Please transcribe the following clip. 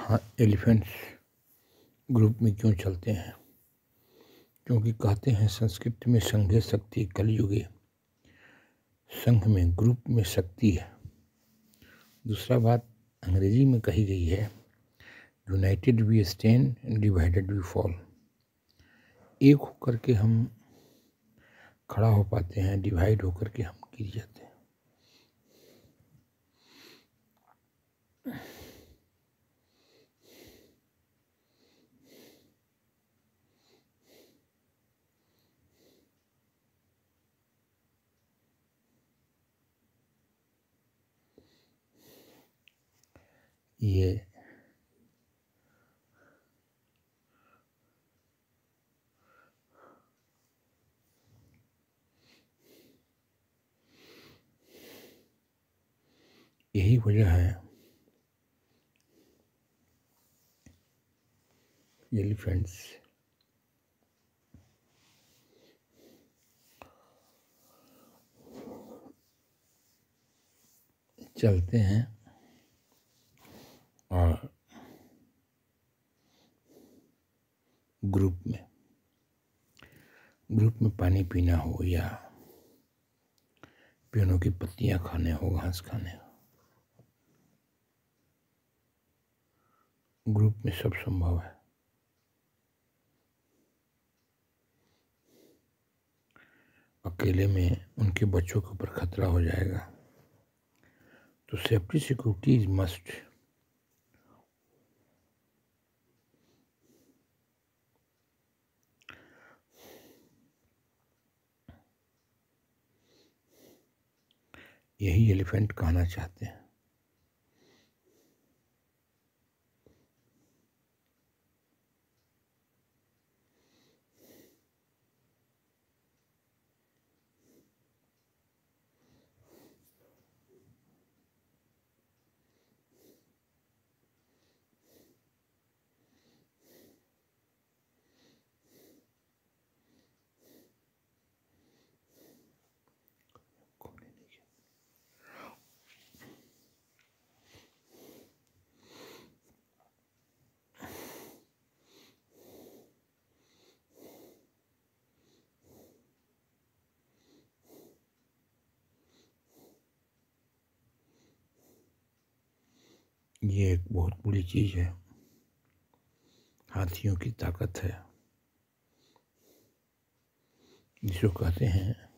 हाँ, elephants group में क्यों चलते हैं? क्योंकि कहते हैं संस्कृत में संघे शक्ति कलयुगे, संघ में ग्रुप में शक्ति है। दूसरा बात अंग्रेजी में कही गई है, united we stand, divided we fall. एक होकर के हम खड़ा हो पाते हैं, डिवाइड होकर के हम गिर जाते हैं। ये यही वजह है एलिफेंट्स चलते हैं और ग्रुप में पानी पीना हो या पेड़ों की पत्तियां खाने हो, घास खाने हो, ग्रुप में सब संभव है। अकेले में उनके बच्चों के ऊपर खतरा हो जाएगा, तो सेफ्टी सिक्योरिटी इज मस्ट। यही एलिफेंट कहना चाहते हैं। ये एक बहुत बड़ी चीज़ है, हाथियों की ताकत है, जिसको कहते हैं